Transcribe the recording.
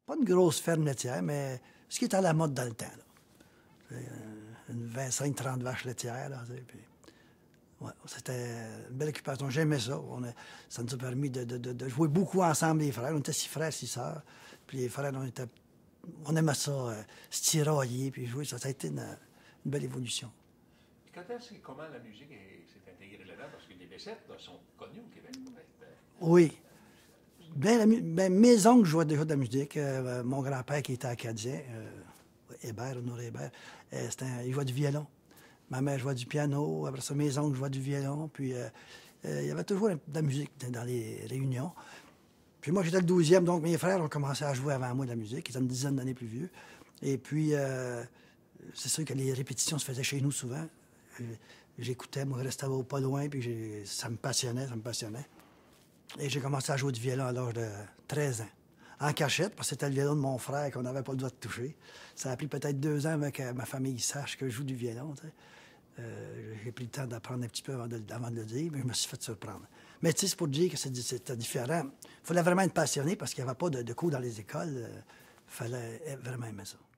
pas une grosse ferme laitière, mais ce qui est à la mode dans le temps. Là. Une 25-30 vaches laitières. Là, puis, ouais, c'était une belle occupation. J'aimais ça. Ça nous a permis de jouer beaucoup ensemble, les frères. On était 6 frères, 6 sœurs. Puis les frères, on aimait ça, se tirailler, puis jouer. Ça a été une belle évolution. Comment la musique s'est intégrée là-dedans? Parce que les Bessette sont connus au Québec. Oui. Mes oncles jouaient déjà de la musique. Mon grand-père, qui était acadien, Hébert, Honoré Hébert, il jouait du violon. Ma mère jouait du piano. Après ça, mes oncles jouaient du violon. Puis, il y avait toujours de la musique dans les réunions. Puis moi, j'étais le 12e, donc mes frères ont commencé à jouer avant moi de la musique. Ils étaient une dizaine d'années plus vieux. Et puis, c'est sûr que les répétitions se faisaient chez nous souvent. J'écoutais, moi, je restais pas loin, puis ça me passionnait. Et j'ai commencé à jouer du violon à l'âge de 13 ans. En cachette, parce que c'était le violon de mon frère qu'on n'avait pas le droit de toucher. Ça a pris peut-être 2 ans avant que ma famille sache que je joue du violon. J'ai pris le temps d'apprendre un petit peu avant de le dire, mais je me suis fait surprendre. Mais tu sais, c'est pour dire que c'était différent. Il fallait vraiment être passionné parce qu'il n'y avait pas de cours dans les écoles. Il fallait vraiment aimer ça.